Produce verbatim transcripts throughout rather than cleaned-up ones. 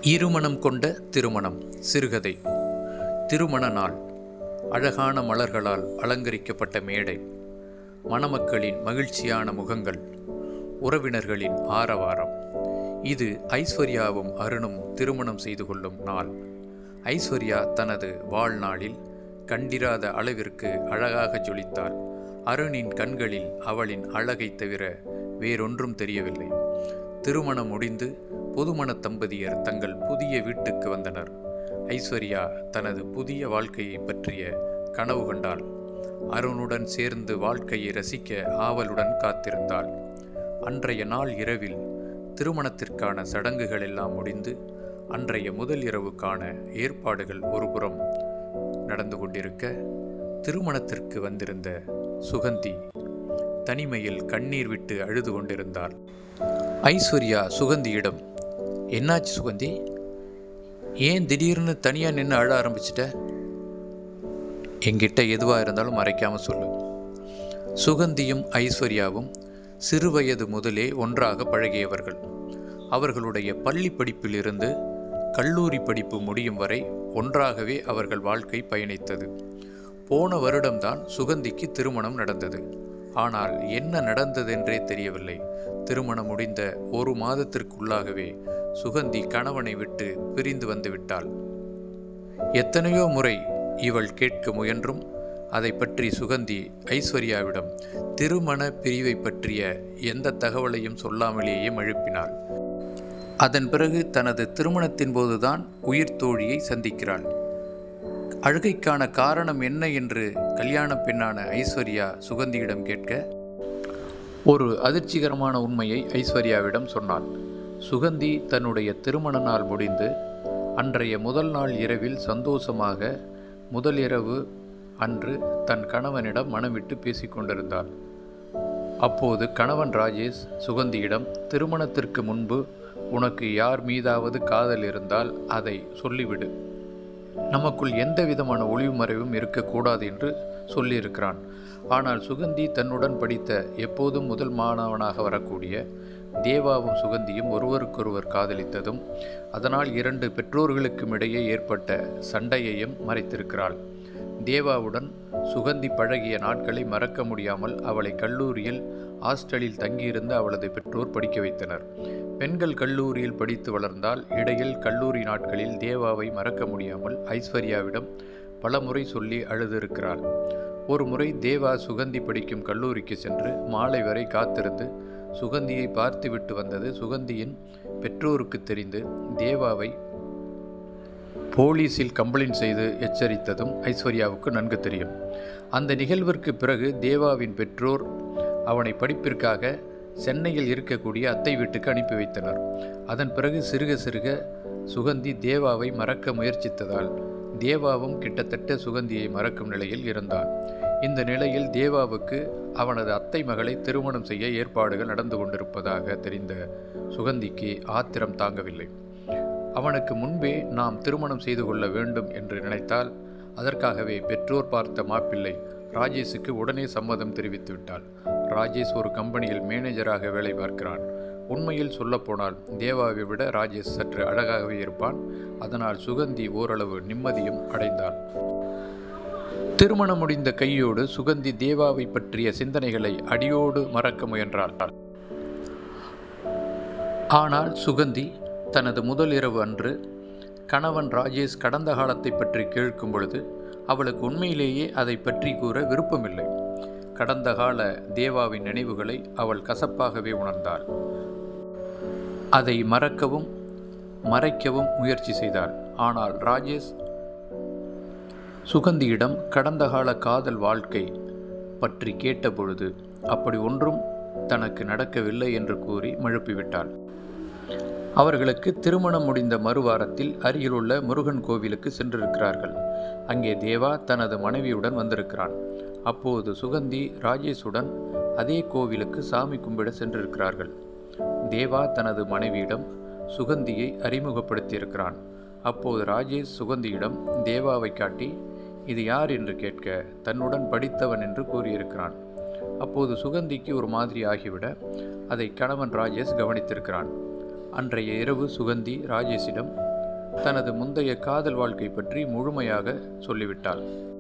இருமணம் கொண்ட திருமணம் சிறுகதை. திருமண நாள். அழகான மலர்களால் அலங்கரிக்கப்பட்ட மேடை, மணமக்களின் மகிழ்ச்சியான முகங்கள், உறவினர்களின் ஆரவாரம். இது ஐஸ்வர்யாவும் அருணும் திருமணம் செய்து கொள்ளும் நாள். ஐஸ்வர்யா தனது வாழ்நாளில் கண்டிராத அளவிற்கு அழகாக ஜொலித்தாள். அருணின் கண்களில் அவளின் அழகை தவிர வேறொன்றும் தெரியவில்லை. திருமணம் முடிந்து புதுமண தம்பதியர் தங்கள் புதிய வீட்டுக்கு வந்தனர். ஐஸ்வர்யா தனது புதிய வாழ்க்கையை பற்றிய கனவு கண்டாள். அருணுடன் சேர்ந்து வாழ்க்கையை ரசிக்க ஆவலுடன் காத்திருந்தாள். அன்றைய நாள் இரவில் திருமணத்திற்கான சடங்குகள் எல்லாம் முடிந்து அன்றைய முதல் இரவுக்கான ஏற்பாடுகள் ஒருபுறம் நடந்து கொண்டிருக்க, திருமணத்திற்கு வந்திருந்த சுகந்தி தனிமையில் கண்ணீர் விட்டு அழுது கொண்டிருந்தாள். ஐஸ்வர்யா சுகந்தியிடம், என்னாச்சு சுகந்தி, ஏன் திடீர்னு தனியாக நின்று அழ ஆரம்பிச்சிட்ட? என்கிட்ட எதுவாக இருந்தாலும் மறைக்காமல் சொல்லு. சுகந்தியும் ஐஸ்வர்யாவும் சிறுவயது முதலே ஒன்றாக பழகியவர்கள். அவர்களுடைய பள்ளி படிப்பிலிருந்து கல்லூரி படிப்பு முடியும் வரை ஒன்றாகவே அவர்கள் வாழ்க்கை பயணித்தது. போன வருடம்தான் சுகந்திக்கு திருமணம் நடந்தது. ஆனால் என்ன நடந்ததென்றே தெரியவில்லை. திருமணம் முடிந்த ஒரு மாதத்திற்குள்ளாகவே சுகந்தி கணவனை விட்டு பிரிந்து வந்து விட்டாள். எத்தனையோ முறை இவள் கேட்க முயன்றும் அதை பற்றி சுகந்தி ஐஸ்வர்யாவிடம் திருமண பிரிவை பற்றிய எந்த தகவலையும் சொல்லாமலேயே மழுப்பினாள். அதன் பிறகு தனது திருமணத்தின் போதுதான் உயிர் தோழியை சந்திக்கிறாள். அழுகைக்கான காரணம் என்ன என்று கல்யாண பெண்ணான ஐஸ்வர்யா சுகந்தியிடம் கேட்க, ஒரு அதிர்ச்சிகரமான உண்மையை ஐஸ்வர்யாவிடம் சொன்னாள். சுகந்தி தன்னுடைய திருமண நாள் முடிந்து அன்றைய முதல் நாள் இரவில் சந்தோஷமாக முதல் இரவு அன்று தன் கணவனிடம் மனமிட்டு பேசிக்கொண்டிருந்தாள். அப்போது கணவன் ராஜேஷ் சுகந்தியிடம், திருமணத்திற்கு முன்பு உனக்கு யார் மீதாவது காதல் இருந்தால் அதை சொல்லிவிடு, நமக்குள் எந்த விதமான ஒளிவு மறைவும் இருக்கக்கூடாது என்று சொல்லியிருக்கிறான். ஆனால் சுகந்தி தன்னுடன் படித்த எப்போதும் முதல் மாணவனாக வரக்கூடிய தேவாவும் சுகந்தியும் ஒருவருக்கொருவர் காதலித்ததும் அதனால் இரண்டு பெற்றோர்களுக்கும் இடையே ஏற்பட்ட சண்டையையும் மறைத்திருக்கிறாள். தேவாவுடன் சுகந்தி பழகிய நாட்களை மறக்க முடியாமல் அவளை கல்லூரியில் ஹாஸ்டலில் தங்கியிருந்து அவளது பெற்றோர் படிக்க வைத்தனர். பெண்கள் கல்லூரியில் படித்து வளர்ந்தால் இடையில் கல்லூரி நாட்களில் தேவாவை மறக்க முடியாமல் ஐஸ்வர்யாவிடம் பல முறை சொல்லி அழுதிருக்கிறாள். ஒரு முறை தேவா சுகந்தி படிக்கும் கல்லூரிக்கு சென்று மாலை வரை காத்திருந்து சுகந்தியை பார்த்துவிட்டு வந்தது சுகந்தியின் பெற்றோருக்கு தெரிந்து தேவாவை போலீஸில் கம்ப்ளைண்ட் செய்து எச்சரித்ததும் ஐஸ்வர்யாவுக்கு நன்கு தெரியும். அந்த நிகழ்விற்கு பிறகு தேவாவின் பெற்றோர் அவனை படிப்பிற்காக சென்னையில் இருக்கக்கூடிய அத்தை வீட்டுக்கு அனுப்பி வைத்தனர். அதன் பிறகு சிறுக சிறுக சுகந்தி தேவாவை மறக்க முயற்சித்ததால் தேவாவும் கிட்டத்தட்ட சுகந்தியை மறக்கும் நிலையில் இருந்தான். இந்த நிலையில் தேவாவுக்கு அவனது அத்தை மகளை திருமணம் செய்ய ஏற்பாடுகள் நடந்து கொண்டிருப்பதாக தெரிந்த சுகந்திக்கு ஆத்திரம் தாங்கவில்லை. அவனுக்கு முன்பே நாம் திருமணம் செய்து கொள்ள வேண்டும் என்று நினைத்தால் அதற்காகவே பெற்றோர் பார்த்த மாப்பிள்ளை ராஜேஷுக்கு உடனே சம்மதம் தெரிவித்து விட்டாள். ராஜேஷ் ஒரு கம்பெனியில் மேனேஜராக வேலை பார்க்கிறான். உண்மையில் சொல்லப்போனால் தேவாவை விட ராஜேஷ் சற்று அழகாகவே இருப்பான். அதனால் சுகந்தி ஓரளவு நிம்மதியும் அடைந்தாள். திருமணம் முடிந்த கையோடு சுகந்தி தேவாவை பற்றிய சிந்தனைகளை அடியோடு மறக்க முயன்றாள். ஆனால் சுகந்தி தனது முதல் இரவு அன்று கணவன் ராஜேஷ் கடந்த காலத்தை பற்றி கேட்கும் பொழுது அவளுக்கு உண்மையிலேயே அதை பற்றி கூற விருப்பமில்லை. கடந்த கால தேவாவின் நினைவுகளை அவள் கசப்பாகவே உணர்ந்தாள். அதை மறக்கவும் மறைக்கவும் முயற்சி செய்தாள். ஆனால் ராஜேஷ் சுகந்தியிடம் கடந்த கால காதல் வாழ்க்கை பற்றி கேட்டபொழுது அப்படி ஒன்றும் தனக்கு நடக்கவில்லை என்று கூறி மழுப்பிவிட்டாள். அவர்களுக்கு திருமணம் முடிந்த மறுவாரத்தில் அருகிலுள்ள முருகன் கோவிலுக்கு சென்றிருக்கிறார்கள். அங்கே தேவா தனது மனைவியுடன் வந்திருக்கிறான். அப்போது சுகந்தி ராஜேஷுடன் அதே கோவிலுக்கு சாமி கும்பிட சென்றிருக்கிறார்கள். தேவா தனது மனைவியிடம் சுகந்தியை அறிமுகப்படுத்தியிருக்கிறான். அப்போது ராஜேஷ் சுகந்தியிடம் தேவாவை காட்டி இது யார் என்று கேட்க தன்னுடன் படித்தவன் என்று கூறியிருக்கிறான். அப்போது சுகந்திக்கு ஒரு மாதிரி ஆகிவிட அதை கணவன் ராஜேஷ் கவனித்திருக்கிறான். அன்றைய இரவு சுகந்தி ராஜேஷிடம் தனது முந்தைய காதல் வாழ்க்கை பற்றி முழுமையாக சொல்லிவிட்டாள்.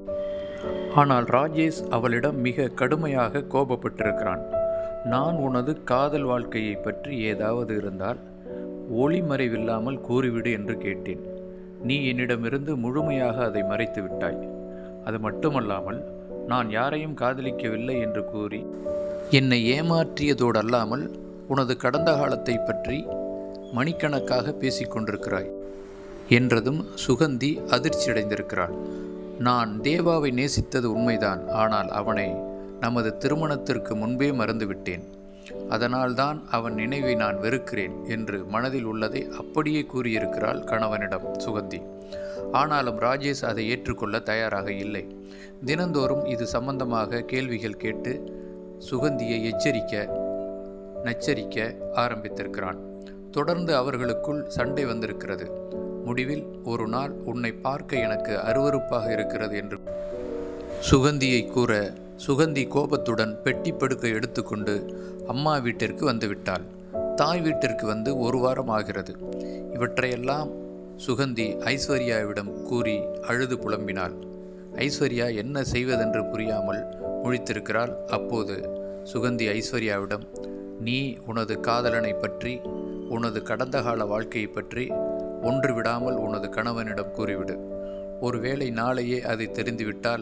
ஆனால் ராஜேஷ் அவளிடம் மிக கடுமையாக கோபப்பட்டிருக்கிறான். நான் உனது காதல் வாழ்க்கையை பற்றி ஏதாவது இருந்தால் ஒளிமறைவில்லாமல் கூறிவிடு என்று கேட்டேன். நீ என்னிடமிருந்து முழுமையாக அதை மறைத்து விட்டாய். அது மட்டுமல்லாமல் நான் யாரையும் காதலிக்கவில்லை என்று கூறி என்னை ஏமாற்றியதோடு அல்லாமல் உனது கடந்த காலத்தை பற்றி மணிக்கணக்காக பேசிக்கொண்டிருக்கிறாய் என்றதும் சுகந்தி அதிர்ச்சியடைந்திருக்கிறாள். நான் தேவாவை நேசித்தது உண்மைதான். ஆனால் அவனை நமது திருமணத்திற்கு முன்பே மறந்துவிட்டேன். அதனால்தான் அவன் நினைவை நான் வெறுக்கிறேன் என்று மனதில் உள்ளதை அப்படியே கூறியிருக்கிறாள் கணவனிடம் சுகந்தி. ஆனாலும் ராஜேஷ் அதை ஏற்றுக்கொள்ள தயாராக இல்லை. தினந்தோறும் இது சம்பந்தமாக கேள்விகள் கேட்டு சுகந்தியை எச்சரிக்க நச்சரிக்க ஆரம்பித்திருக்கிறான். தொடர்ந்து அவர்களுக்குள் சண்டை வந்திருக்கிறது. முடிவில் ஒரு நாள் உன்னை பார்க்க எனக்கு அருவருப்பாக இருக்கிறது என்று சுகந்தியை கூற சுகந்தி கோபத்துடன் பெட்டி படுக்கை எடுத்துக்கொண்டு அம்மா வீட்டிற்கு வந்துவிட்டாள். தாய் வீட்டிற்கு வந்து ஒரு வாரம் ஆகிறது. இவற்றையெல்லாம் சுகந்தி ஐஸ்வர்யாவிடம் கூறி அழுது புலம்பினாள். ஐஸ்வர்யா என்ன செய்வதென்று புரியாமல் முழித்திருக்கிறாள். அப்போது சுகந்தி ஐஸ்வர்யாவிடம், நீ உனது காதலனை பற்றி உனது கடந்த கால வாழ்க்கையை பற்றி ஒன்று விடாமல் உனது கணவனிடம் கூறிவிடு. ஒருவேளை நாளையே அதை தெரிந்துவிட்டால்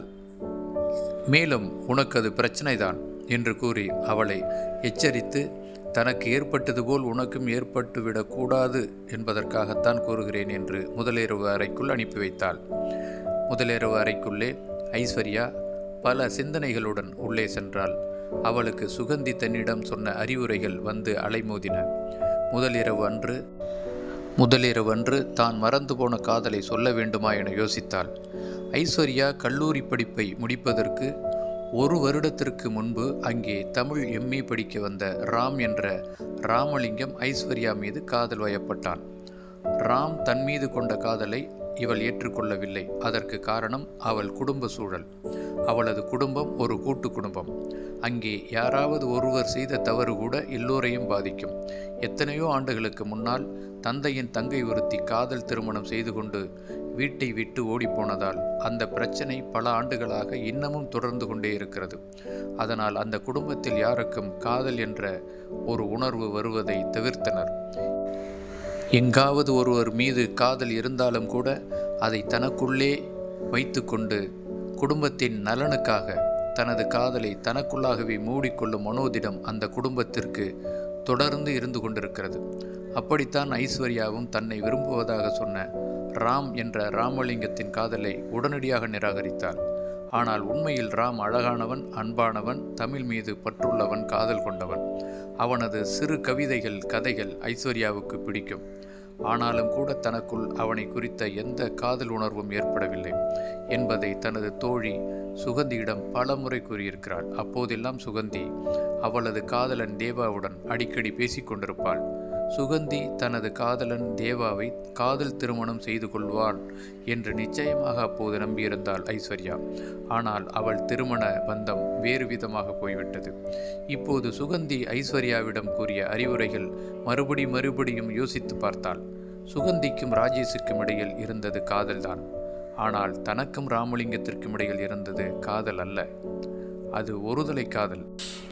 மேலும் உனக்கு அது பிரச்சனைதான் என்று கூறி அவளை எச்சரித்து, தனக்கு ஏற்பட்டது போல் உனக்கும் ஏற்பட்டுவிடக்கூடாது என்பதற்காகத்தான் கூறுகிறேன் என்று முதலிரவு அறைக்குள் அனுப்பி வைத்தாள். முதலிரவு அறைக்குள்ளே ஐஸ்வர்யா பல சிந்தனைகளுடன் உள்ளே சென்றாள். அவளுக்கு சுகந்தி தன்னிடம் சொன்ன அறிவுரைகள் வந்து அலைமோதின. முதலிரவு அன்று முதலிரவு அன்று தான் மறந்து போன காதலை சொல்ல வேண்டுமா என யோசித்தாள். ஐஸ்வர்யா கல்லூரி படிப்பை முடிப்பதற்கு ஒரு வருடத்திற்கு முன்பு அங்கே தமிழ் எம்ஏ படிக்க வந்த ராம் என்ற ராமலிங்கம் ஐஸ்வர்யா மீது காதல் வயப்பட்டான். ராம் தன் மீது கொண்ட காதலை இவள் ஏற்றுக்கொள்ளவில்லை. அதற்கு காரணம் அவள் குடும்ப சூழல். அவளது குடும்பம் ஒரு கூட்டு குடும்பம். அங்கே யாராவது ஒருவர் செய்த தவறு கூட எல்லோரையும் பாதிக்கும். எத்தனையோ ஆண்டுகளுக்கு முன்னால் தந்தையின் தங்கை ஒருத்தி காதல் திருமணம் செய்து கொண்டு வீட்டை விட்டு ஓடிப்போனதால் அந்த பிரச்சனை பல ஆண்டுகளாக இன்னமும் தொடர்ந்து கொண்டே இருக்கிறது. அதனால் அந்த குடும்பத்தில் யாருக்கும் காதல் என்ற ஒரு உணர்வு வருவதை தவிர்த்தனர். எங்காவது ஒருவர் மீது காதல் இருந்தாலும் கூட அதை தனக்குள்ளே வைத்து கொண்டு குடும்பத்தின் நலனுக்காக தனது காதலை தனக்குள்ளாகவே மூடிக்கொள்ளும் மனோதிடம் அந்த குடும்பத்திற்கு தொடர்ந்து இருந்து கொண்டிருக்கிறது. அப்படித்தான் ஐஸ்வர்யாவும் தன்னை விரும்புவதாக சொன்ன ராம் என்ற ராமலிங்கத்தின் காதலை உடனடியாக நிராகரித்தாள். ஆனால் உண்மையில் ராம் அழகானவன், அன்பானவன், தமிழ் மீது பற்றுள்ளவன், காதல் கொண்டவன். அவனது சிறு கவிதைகள், கதைகள் ஐஸ்வர்யாவுக்கு பிடிக்கும். ஆனாலும் கூட தனக்குள் அவனை குறித்த எந்த காதல் உணர்வும் ஏற்படவில்லை என்பதை தனது தோழி சுகந்தியிடம் பல முறை கூறியிருக்கிறாள். அப்போதெல்லாம் சுகந்தி அவளது காதலன் தேவாவுடன் அடிக்கடி பேசிக்கொண்டிருப்பாள். சுகந்தி தனது காதலன் தேவாவை காதல் திருமணம் செய்து கொள்வாள் என்று நிச்சயமாக அப்போது நம்பியிருந்தாள் ஐஸ்வர்யா. ஆனால் அவள் திருமண பந்தம் வேறு விதமாக போய்விட்டது. இப்போது சுகந்தி ஐஸ்வர்யாவிடம் கூறிய அறிவுரைகள் மறுபடி மறுபடியும் யோசித்து பார்த்தாள். சுகந்திக்கும் ராஜேஷுக்கும் இடையில் இருந்தது காதல்தான். ஆனால் தனக்கும் ராமலிங்கத்திற்கும் இடையில் இருந்தது காதல் அல்ல, அது ஒருதலை காதல்.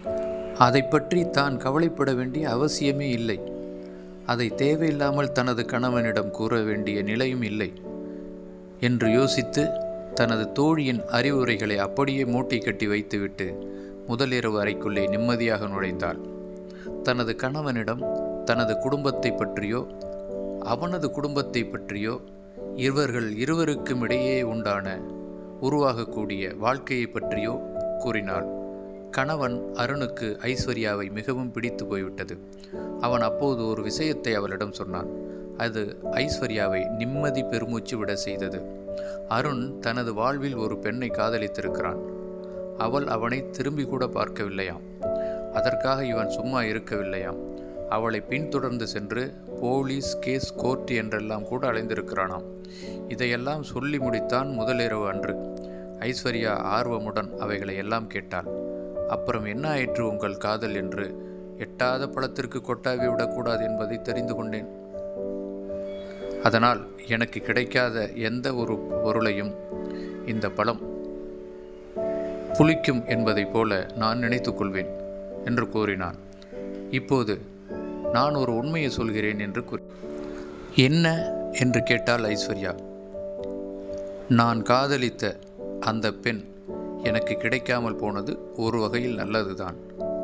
அதை பற்றி தான் கவலைப்பட வேண்டிய அவசியமே இல்லை. அதை தேவையில்லாமல் தனது கணவனிடம் கூற வேண்டிய நிலையும் இல்லை என்று யோசித்து தனது தோழியின் அறிவுரைகளை அப்படியே மூட்டை கட்டி வைத்துவிட்டு முதலிரவு அறைக்குள்ளே நிம்மதியாக நுழைந்தாள். தனது கணவனிடம் தனது குடும்பத்தை பற்றியோ அவனது குடும்பத்தை பற்றியோ இவர்கள் இருவருக்கும் இடையே உண்டான உருவாகக்கூடிய வாழ்க்கையை பற்றியோ கூறினாள். கணவன் அருணுக்கு ஐஸ்வர்யாவை மிகவும் பிடித்து போய்விட்டது. அவன் அப்போது ஒரு விஷயத்தை அவளிடம் சொன்னான். அது ஐஸ்வர்யாவை நிம்மதி பெருமூச்சு விட செய்தது. அருண் தனது வாழ்வில் ஒரு பெண்ணை காதலித்திருக்கிறான். அவள் அவனை திரும்பி கூட பார்க்கவில்லையாம். அதற்காக இவன் சும்மா இருக்கவில்லையாம். அவளை பின்தொடர்ந்து சென்று போலீஸ், கேஸ், கோர்ட் என்றெல்லாம் கூட அலைந்திருக்கிறானாம். இதையெல்லாம் சொல்லி முடித்தான் முதலிரவு அன்று. ஐஸ்வர்யா ஆர்வமுடன் அவைகளை எல்லாம் கேட்டாள். அப்புறம் என்ன ஆயிற்று உங்கள் காதல் என்று? எட்டாத பழத்திற்கு கொட்டாவி விடக்கூடாது என்பதை தெரிந்து கொண்டேன். அதனால் எனக்கு கிடைக்காத எந்த ஒரு பொருளையும் இந்த பழம் புளிக்கும் என்பதைப் போல நான் நினைத்து கொள்வேன் என்று கூறினான். இப்போது நான் ஒரு உண்மையை சொல்கிறேன் என்று கூறி என்ன என்று கேட்டாள் ஐஸ்வர்யா. நான் காதலித்த அந்த பெண் எனக்கு கிடைக்காமல் போனது ஒரு வகையில் நல்லதுதான்.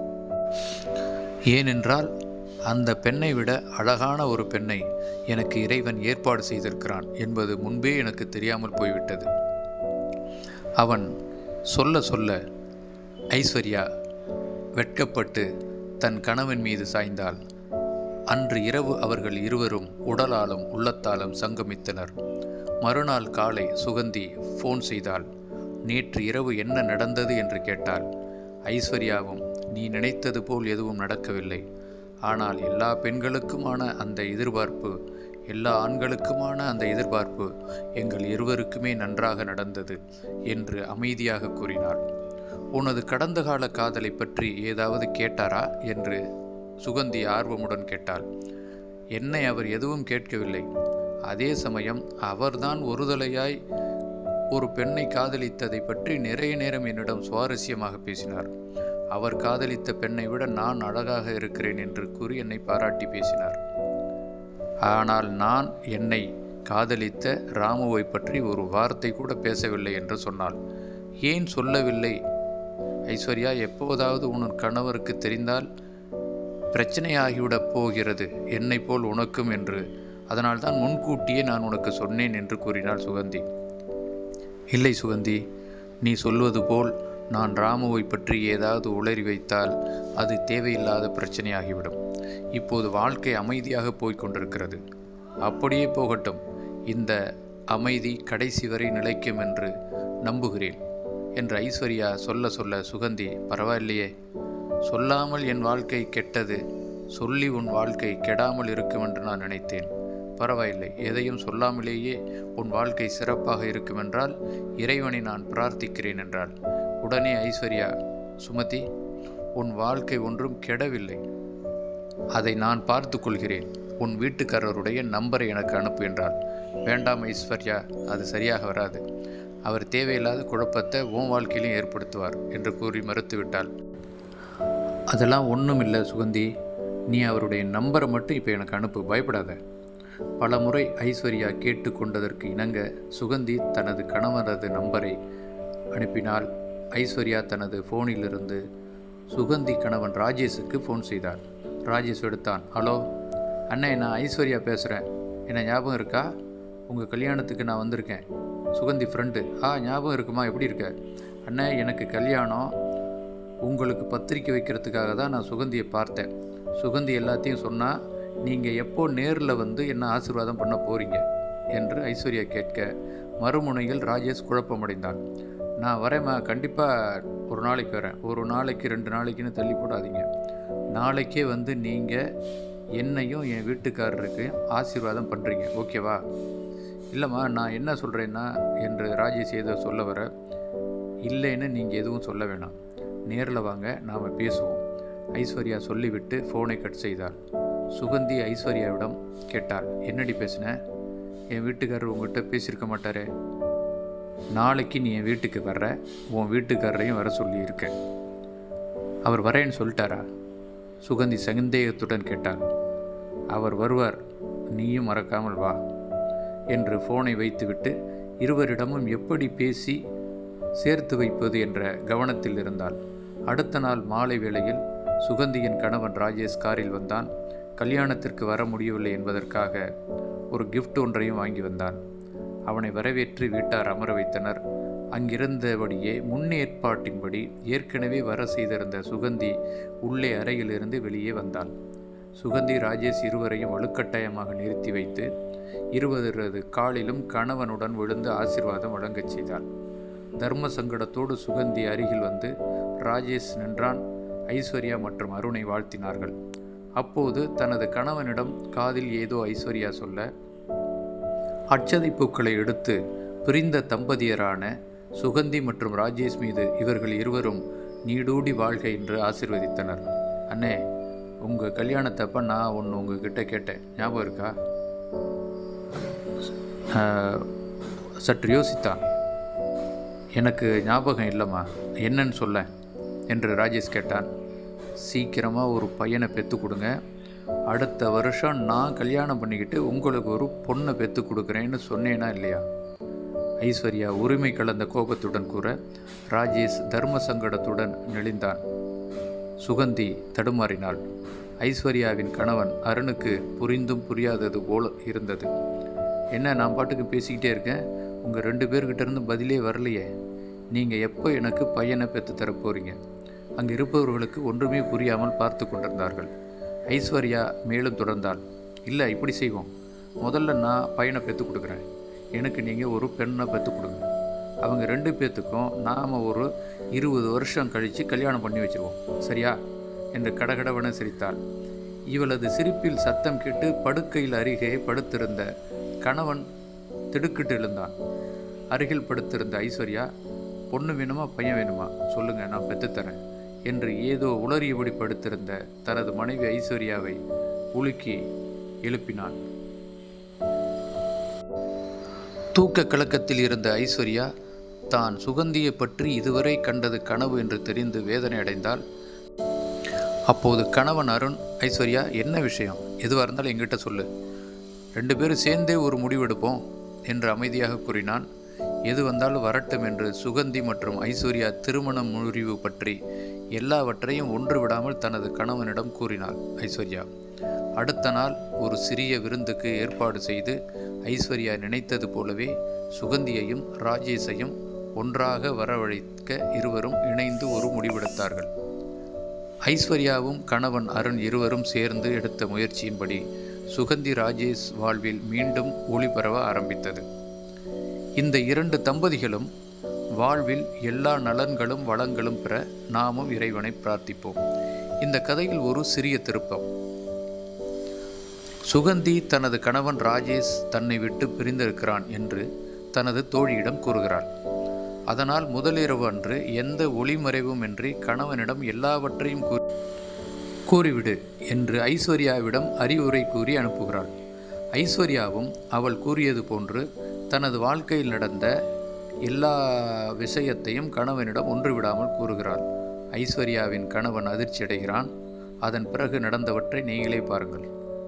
ஏனென்றால் அந்த பெண்ணை விட அழகான ஒரு பெண்ணை எனக்கு இறைவன் ஏற்பாடு செய்திருக்கிறான் என்பது முன்பே எனக்கு தெரியாமல் போய்விட்டது. அவன் சொல்ல சொல்ல ஐஸ்வர்யா வெட்கப்பட்டு தன் கணவன் மீது சாய்ந்தாள். அன்று இரவு அவர்கள் இருவரும் உடலாலும் உள்ளத்தாலும் சங்கமித்தனர். மறுநாள் காலை சுகந்தி ஃபோன் செய்தாள். நேற்று இரவு என்ன நடந்தது என்று கேட்டாள். ஐஸ்வர்யாவும், நீ நினைத்தது போல் எதுவும் நடக்கவில்லை. ஆனால் எல்லா பெண்களுக்குமான அந்த எதிர்பார்ப்பு, எல்லா ஆண்களுக்குமான அந்த எதிர்பார்ப்பு எங்கள் இருவருக்குமே நன்றாக நடந்தது என்று அமைதியாக கூறினாள். உனது கடந்த கால காதலை பற்றி ஏதாவது கேட்டாரா என்று சுகந்தி ஆர்வமுடன் கேட்டாள். என்னை அவர் எதுவும் கேட்கவில்லை. அதே சமயம் அவர்தான் ஒருதலையாய் ஒரு பெண்ணை காதலித்ததை பற்றி நிறைய நேரம் என்னிடம் சுவாரஸ்யமாக பேசினார். அவர் காதலித்த பெண்ணை விட நான் அழகாக இருக்கிறேன் என்று கூறி என்னை பாராட்டி பேசினார். ஆனால் நான் என்னை காதலித்த ராமுவை பற்றி ஒரு வார்த்தை கூட பேசவில்லை என்று சொன்னாள். ஏன் சொல்லவில்லை ஐஸ்வர்யா? எப்போதாவது உன் கணவருக்கு தெரிந்தால் பிரச்சனையாகிவிடப் போகிறது, என்னை போல் உனக்கும் என்று. அதனால்தான் முன்கூட்டியே நான் உனக்கு சொன்னேன் என்று கூறினாள் சுகந்தி. இல்லை சுகந்தி, நீ சொல்வது போல் நான் ராமுவை பற்றி ஏதாவது உளறி வைத்தால் அது தேவையில்லாத பிரச்சனையாகிவிடும். இப்போது வாழ்க்கை அமைதியாக போய்கொண்டிருக்கிறது. அப்படியே போகட்டும். இந்த அமைதி கடைசி வரை நிலைக்கும் என்று நம்புகிறேன் என்று ஐஸ்வர்யா சொல்ல சொல்ல சுகந்தி, பரவாயில்லையே, சொல்லாமல் என் வாழ்க்கை கெட்டது, சொல்லி உன் வாழ்க்கை கெடாமல் இருக்கும் என்று நான் நினைத்தேன். பரவாயில்லை, எதையும் சொல்லாமலேயே உன் வாழ்க்கை சிறப்பாக இருக்குமென்றால் இறைவனை நான் பிரார்த்திக்கிறேன் என்றாள். உடனே ஐஸ்வர்யா, சுமதி, உன் வாழ்க்கை ஒன்றும் கெடவில்லை, அதை நான் பார்த்து கொள்கிறேன். உன் வீட்டுக்காரருடைய நம்பரை எனக்கு அனுப்பு என்றாள். வேண்டாம் ஐஸ்வர்யா, அது சரியாக வராது. அவர் தேவையில்லாத குழப்பத்தை உன் வாழ்க்கையிலும் ஏற்படுத்துவார் என்று கூறி மறுத்துவிட்டாள். அதெல்லாம் ஒன்றும் இல்லை சுகந்தி, நீ அவருடைய நம்பரை மட்டும் இப்போ எனக்கு அனுப்பு, பயப்படாத. பல முறை ஐஸ்வர்யா கேட்டு கொண்டதற்கு இணங்க சுகந்தி தனது கணவரது நம்பரை அனுப்பினாள். ஐஸ்வர்யா தனது ஃபோனிலிருந்து சுகந்தி கணவன் ராஜேஷுக்கு ஃபோன் செய்தார். ராஜேஷ் எடுத்தான். ஹலோ அண்ணே, நான் ஐஸ்வர்யா பேசுகிறேன். என்ன ஞாபகம் இருக்கா? உங்கள் கல்யாணத்துக்கு நான் வந்திருக்கேன். சுகந்தி ஃப்ரெண்டு. ஆ, ஞாபகம் இருக்குமா, எப்படி இருக்க? அண்ணே, எனக்கு கல்யாணம், உங்களுக்கு பத்திரிக்கை வைக்கிறதுக்காக தான் நான் சுகந்தியை பார்த்தேன். சுகந்தி எல்லாத்தையும் சொன்னால் நீங்கள் எப்போ நேரில் வந்து என்ன ஆசீர்வாதம் பண்ண போகிறீங்க என்று ஐஸ்வர்யா கேட்க மறுமுனையில் ராஜேஷ் குழப்பமடைந்தான். நான் வரேம்மா, கண்டிப்பாக ஒரு நாளைக்கு வரேன். ஒரு நாளைக்கு ரெண்டு நாளைக்குன்னு தள்ளி போடாதீங்க. நாளைக்கே வந்து நீங்கள் என்னையும் என் வீட்டுக்காரருக்கு ஆசீர்வாதம் பண்ணுறீங்க, ஓகேவா? இல்லைம்மா, நான் என்ன சொல்கிறேன்னா என்று ராஜேஷ் ஏதோ சொல்ல வர, இல்லைன்னு நீங்கள் எதுவும் சொல்ல வேணாம், நேரில் வாங்க, நாம் பேசுவோம். ஐஸ்வர்யா சொல்லிவிட்டு ஃபோனை கட் செய்தாள். சுகந்தி ஐஸ்வர்யாவிடம் கேட்டாள், என்னடி பேசின? என் வீட்டுக்காரர் உங்கள்கிட்ட பேசியிருக்க மாட்டாரே. நாளைக்கு நீ என் வீட்டுக்கு வர்ற, உன் வீட்டுக்காரரையும் வர சொல்லியிருக்க. அவர் வரேன்னு சொல்லிட்டாரா? சுகந்தி சந்தேகத்துடன் கேட்டாள். அவர் வருவார், நீயும் மறக்காமல் வா என்று ஃபோனை வைத்துவிட்டு இருவரிடமும் எப்படி பேசி சேர்த்து வைப்பது என்ற கவனத்தில் இருந்தாள். அடுத்த நாள் மாலை வேளையில் சுகந்தியின் கணவன் ராஜேஷ் காரில் வந்தான். கல்யாணத்திற்கு வர முடியவில்லை என்பதற்காக ஒரு கிஃப்ட் ஒன்றையும் வாங்கி வந்தான். அவனை வரவேற்று வீட்டார் அமர வைத்தனர். அங்கிருந்தபடியே முன்னேற்பாட்டின்படி ஏற்கனவே வர செய்திருந்த சுகந்தி உள்ளே அறையிலிருந்து வெளியே வந்தாள். சுகந்தி ராஜேஷ் இருவரையும் வலுக்கட்டாயமாக நிறுத்தி வைத்து இருவரது காலிலும் கணவனுடன் விழுந்து ஆசீர்வாதம் வழங்கச் செய்தாள். தர்ம சங்கடத்தோடு சுகந்தி அருகில் வந்து ராஜேஷ் நின்றான். ஐஸ்வர்யா மற்றும் அருணை வாழ்த்தினார்கள். அப்போது தனது கணவனிடம் காதில் ஏதோ ஐஸ்வர்யா சொல்ல, அட்சதை பூக்களை எடுத்து பிரிந்த தம்பதியரான சுகந்தி மற்றும் ராஜேஷ் மீது இவர்கள் இருவரும் நீடூடி வாழ்க என்று ஆசீர்வதித்தனர். அண்ணே, உங்கள் கல்யாணத்தப்ப நான் ஒன்று உங்ககிட்ட கேட்டேன், ஞாபகம் இருக்கா? சற்று யோசித்தான். எனக்கு ஞாபகம் இல்லைம்மா, என்னன்னு சொல்ல என்று ராஜேஷ் கேட்டான். சீக்கிரமாக ஒரு பையனை பெற்று கொடுங்க, அடுத்த வருஷம் நான் கல்யாணம் பண்ணிக்கிட்டு உங்களுக்கு ஒரு பொண்ணை பெற்று கொடுக்குறேன்னு சொன்னேனா இல்லையா? ஐஸ்வர்யா உரிமை கலந்த கோபத்துடன் கூற ராஜேஷ் தர்ம சங்கடத்துடன் நெளிந்தான். சுகந்தி தடுமாறினாள். ஐஸ்வர்யாவின் கணவன் அருணுக்கு புரிந்தும் புரியாதது போல் இருந்தது. என்ன, நான் பாட்டுக்கு பேசிக்கிட்டே இருக்கேன், உங்கள் ரெண்டு பேர்கிட்ட இருந்து பதிலே வரலையே. நீங்கள் எப்போ எனக்கு பையனை பெற்று தரப்போறீங்க? அங்கே இருப்பவர்களுக்கு ஒன்றுமே புரியாமல் பார்த்து கொண்டிருந்தார்கள். ஐஸ்வர்யா மேலும் தொடர்ந்தாள். இல்லை, இப்படி செய்வோம். முதல்ல நான் பையனை பெற்று கொடுக்குறேன், எனக்கு நீங்கள் ஒரு பெண்ணை பெற்று கொடுங்க. அவங்க ரெண்டு பேர்த்துக்கும் நாம் ஒரு இருபது வருஷம் கழித்து கல்யாணம் பண்ணி வச்சுருவோம், சரியா என்று கடகடவென சிரித்தாள். இவளது சிரிப்பில் சத்தம் கேட்டு படுக்கையில் அருகே படுத்திருந்த கணவன் திடுக்கிட்டு எழுந்தான். அருகில் படுத்திருந்த ஐஸ்வர்யா, பொண்ணு வேணுமா பையன் வேணுமா சொல்லுங்கள், நான் பெற்றுத்தரேன் என்று ஏதோ உளறியபடி படுத்திருந்த தனது மனைவி ஐஸ்வர்யாவை உலுக்கி எழுப்பினான். தூக்க கலக்கத்தில் இருந்த ஐஸ்வர்யா தான் சுகந்தியை பற்றி இதுவரை கண்டது கனவு என்று தெரிந்து வேதனை அடைந்தாள். அப்போது கணவன் அருண், ஐஸ்வர்யா என்ன விஷயம், எதுவாக இருந்தாலும் எங்கிட்ட சொல்லு, ரெண்டு பேரும் சேர்ந்தே ஒரு முடிவெடுப்போம் என்று அமைதியாக கூறினான். எது வந்தாலும் வரட்டும் என்று சுகந்தி மற்றும் ஐஸ்வர்யா திருமண முறிவு பற்றி எல்லாவற்றையும் ஒன்று விடாமல் தனது கணவனிடம் கூறினாள் ஐஸ்வர்யா. அடுத்த நாள் ஒரு சிறிய விருந்துக்கு ஏற்பாடு செய்து ஐஸ்வர்யா நினைத்தது போலவே சுகந்தியையும் ராஜேஷையும் ஒன்றாக வரவழைக்க இருவரும் இணைந்து ஒரு முடிவெடுத்தார்கள். ஐஸ்வர்யாவும் கணவன் அருண் இருவரும் சேர்ந்து எடுத்த முயற்சியின்படி சுகந்தி ராஜேஷ் வாழ்வில் மீண்டும் ஒளிபரவ ஆரம்பித்தது. இந்த இரண்டு தம்பதிகளும் வாழ்வில் எல்லா நலன்களும் வளங்களும் பெற நாமும் இறைவனை பிரார்த்திப்போம். இந்த கதையில் ஒரு சிறிய திருப்பம். சுகந்தி தனது கணவன் ராஜேஷ் தன்னை விட்டு பிரிந்திருக்கிறான் என்று தனது தோழியிடம் கூறுகிறாள். அதனால் முதலிரவு அன்று எந்த ஒளிமறைவுமின்றி கணவனிடம் எல்லாவற்றையும் கூறிவிடு என்று ஐஸ்வர்யாவிடம் அறிவுரை கூறி அனுப்புகிறாள். ஐஸ்வர்யாவும் அவள் கூறியது போன்று தனது வாழ்க்கையில் நடந்த எல்லா விஷயத்தையும் கணவனிடம் ஒன்று விடாமல் கூறுகிறாள். ஐஸ்வர்யாவின் கணவன் அதிர்ச்சி அடைகிறான். அதன் பிறகு நடந்தவற்றை நீங்களே பாருங்கள்.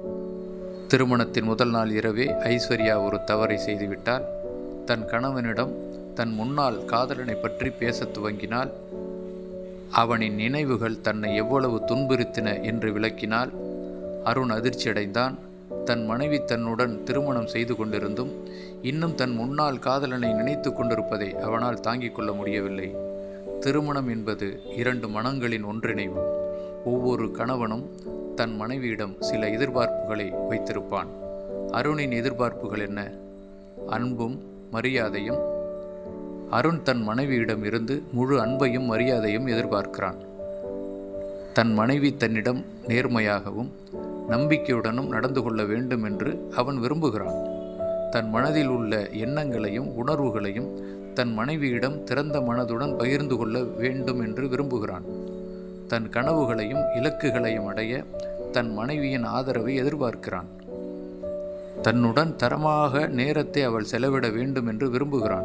திருமணத்தின் முதல் நாள் இரவே ஐஸ்வர்யா ஒரு தவறை செய்துவிட்டால். தன் கணவனிடம் தன் முன்னாள் காதலனை பற்றி பேசத் துவங்கினாள். அவனின் நினைவுகள் தன்னை எவ்வளவு துன்புறுத்தின என்று விளக்கினாள். அருண் அதிர்ச்சியடைந்தான். தன் மனைவி தன்னுடன் திருமணம் செய்து கொண்டிருந்தும் இன்னும் தன் முன்னாள் காதலனை நினைத்து கொண்டிருப்பதை அவனால் தாங்கிக் கொள்ள முடியவில்லை. திருமணம் என்பது இரண்டு மனங்களின் ஒன்றிணைவு. ஒவ்வொரு கணவனும் தன் மனைவியிடம் சில எதிர்பார்ப்புகளை வைத்திருப்பான். அருணின் எதிர்பார்ப்புகள் என்ன? அன்பும் மரியாதையும். அருண் தன் மனைவியிடம் இருந்து முழு அன்பையும் மரியாதையும் எதிர்பார்க்கிறான். தன் மனைவி தன்னிடம் நேர்மையாகவும் நம்பிக்கையுடனும் நடந்து கொள்ள வேண்டும் என்று அவன் விரும்புகிறான். தன் மனதில் உள்ள எண்ணங்களையும் உணர்வுகளையும் தன் மனைவியிடம் திறந்த மனதுடன் பகிர்ந்து கொள்ள வேண்டும் என்று விரும்புகிறான். தன் கனவுகளையும் இலக்குகளையும் அடைய தன் மனைவியின் ஆதரவை எதிர்பார்க்கிறான். தன்னுடன் தரமாக நேரத்தை அவள் செலவிட வேண்டும் என்று விரும்புகிறான்.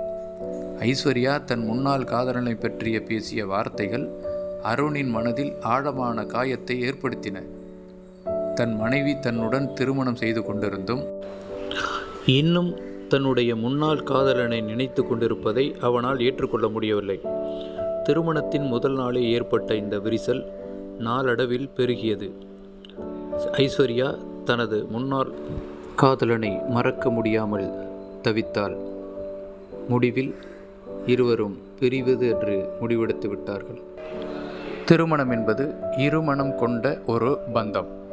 ஐஸ்வர்யா தன் முன்னாள் காதலனை பற்றிய பேசிய வார்த்தைகள் அருணின் மனதில் ஆழமான காயத்தை ஏற்படுத்தின. தன் மனைவி தன்னுடன் திருமணம் செய்து கொண்டிருந்தும் இன்னும் தன்னுடைய முன்னாள் காதலனை நினைத்து கொண்டிருப்பதை அவனால் ஏற்றுக்கொள்ள முடியவில்லை. திருமணத்தின் முதல் நாளே ஏற்பட்ட இந்த விரிசல் நாளடைவில் பெருகியது. ஐஸ்வர்யா தனது முன்னாள் காதலனை மறக்க முடியாமல் தவித்தாள். முடிவில் இருவரும் பிரிவது என்று முடிவெடுத்து விட்டார்கள். திருமணம் என்பது இருமனம் கொண்ட ஒரு பந்தம்.